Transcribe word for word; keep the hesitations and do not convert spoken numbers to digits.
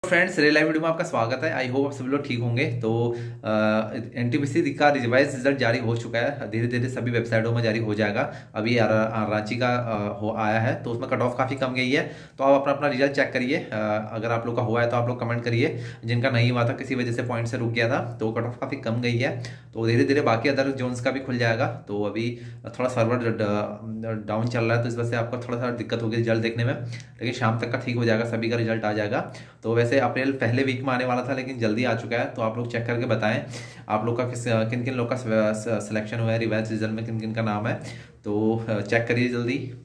Friends, real live video में आपका स्वागत है। आई होप आप सभी लोग ठीक होंगे। तो एनटीपीसी का रिवाइज रिजल्ट जारी हो चुका है, धीरे धीरे सभी वेबसाइटों में जारी हो जाएगा। अभी आ, आ, रांची का आ, हो आया है तो उसमें कट ऑफ काफ़ी कम गई है। तो आप अपना अपना रिजल्ट चेक करिए। अगर आप लोग का हुआ है तो आप लोग कमेंट करिए। जिनका नहीं हुआ था, किसी वजह से पॉइंट से रुक गया था, तो कट ऑफ काफ़ी कम गई है। तो धीरे धीरे बाकी अदर जोन्स का भी खुल जाएगा। तो अभी थोड़ा सर्वर डाउन चल रहा है, तो इस वजह से आपको थोड़ा सा दिक्कत होगी रिजल्ट देखने में, लेकिन शाम तक का ठीक हो जाएगा, सभी का रिजल्ट आ जाएगा। तो वैसे अप्रैल पहले वीक में आने वाला था, लेकिन जल्दी आ चुका है। तो आप लोग चेक करके बताएं आप लोग का किस किन किन लोग का सिलेक्शन हुआ है, रिवाइज रिजल्ट में किन किन का नाम है। तो चेक करिए जल्दी।